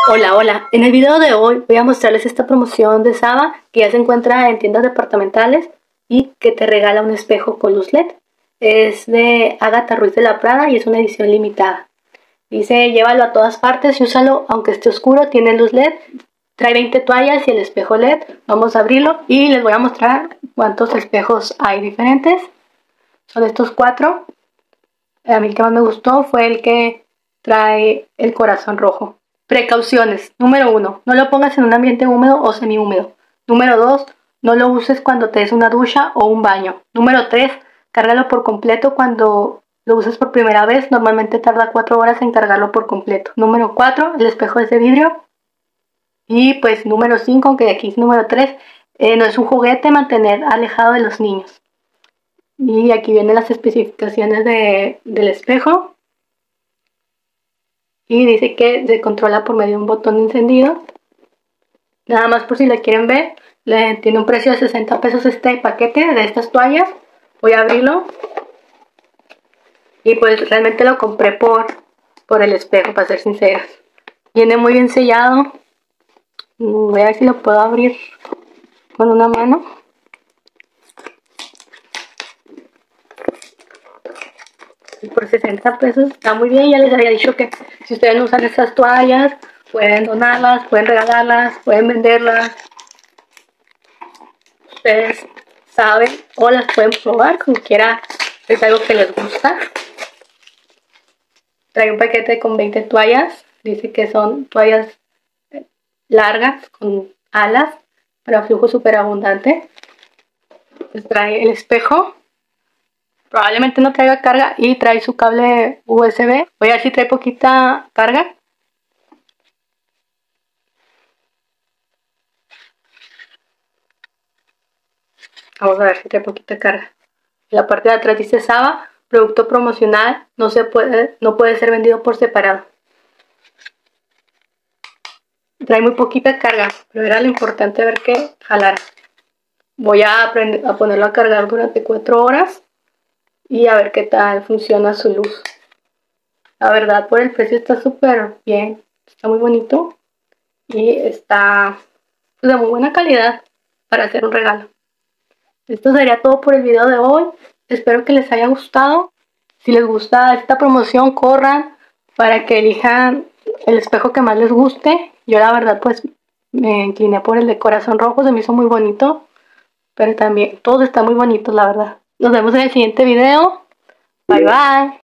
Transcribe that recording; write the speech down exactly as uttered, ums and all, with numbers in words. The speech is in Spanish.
Hola, hola. En el video de hoy voy a mostrarles esta promoción de Saba que ya se encuentra en tiendas departamentales y que te regala un espejo con luz L E D. Es de Ágata Ruiz de la Prada y es una edición limitada. Dice, llévalo a todas partes y úsalo aunque esté oscuro, tiene luz L E D. Trae veinte toallas y el espejo L E D. Vamos a abrirlo y les voy a mostrar cuántos espejos hay diferentes. Son estos cuatro. A mí el que más me gustó fue el que trae el corazón rojo. Precauciones. Número uno. No lo pongas en un ambiente húmedo o semihúmedo. Número dos. No lo uses cuando te des una ducha o un baño. Número tres. Cárgalo por completo cuando lo uses por primera vez. Normalmente tarda cuatro horas en cargarlo por completo. Número cuatro. El espejo es de vidrio. Y pues número cinco, aunque aquí es número tres. Eh, no es un juguete, mantener alejado de los niños. Y aquí vienen las especificaciones de, del espejo. Y dice que se controla por medio de un botón de encendido. Nada más por si la quieren ver, le tiene un precio de sesenta pesos este paquete de estas toallas. Voy a abrirlo. Y pues realmente lo compré por, por el espejo, para ser sinceras. Viene muy bien sellado. Voy a ver si lo puedo abrir con una mano. Por sesenta pesos está muy bien. Ya les había dicho que si ustedes no usan estas toallas, pueden donarlas, pueden regalarlas, pueden venderlas. Ustedes saben o las pueden probar como quiera, es algo que les gusta. Trae un paquete con veinte toallas. Dice que son toallas largas con alas para flujo súper abundante. Les trae el espejo. Probablemente no traiga carga y trae su cable U S B. Voy a ver si trae poquita carga. Vamos a ver si trae poquita carga. En la parte de atrás dice Saba, producto promocional, no se puede, no puede ser vendido por separado. Trae muy poquita carga, pero era lo importante ver que jalara. Voy a, aprender, a ponerlo a cargar durante cuatro horas y a ver qué tal funciona su luz. La verdad, por el precio está súper bien, está muy bonito y está de muy buena calidad para hacer un regalo. Esto sería todo por el video de hoy. Espero que les haya gustado. Si les gusta esta promoción, corran para que elijan el espejo que más les guste. Yo la verdad pues me incliné por el de corazón rojo, se me hizo muy bonito. Pero también todos están muy bonitos, la verdad. Nos vemos en el siguiente video. Bye bye.